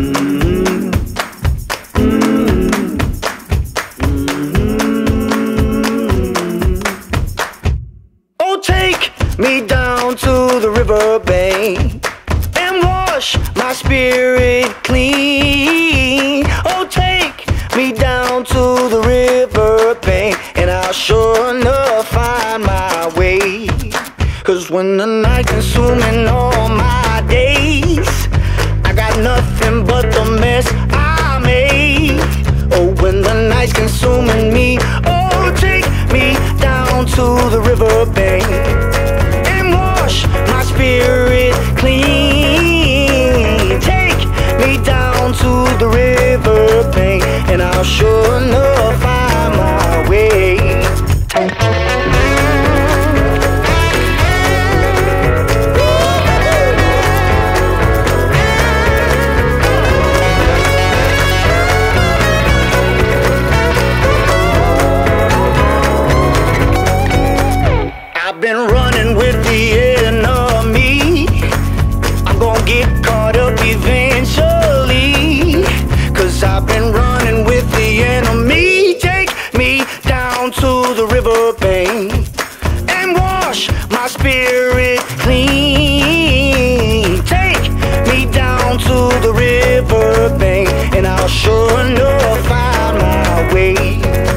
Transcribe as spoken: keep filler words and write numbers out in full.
Oh, take me down to the riverbank and wash my spirit clean. Oh, take me down to the riverbank and I'll sure enough find my way. 'Cause when the night consuming all my days, I got nothing but the mess I made. Oh, when the night's consuming me, oh, take me down to the riverbank and wash my spirit clean. Take me down to the riverbank and I'll sure enough find my way. I've been running with the enemy. I'm gonna get caught up eventually. 'Cause I've been running with the enemy. Take me down to the riverbank and wash my spirit clean. Take me down to the riverbank and I'll sure enough find my way.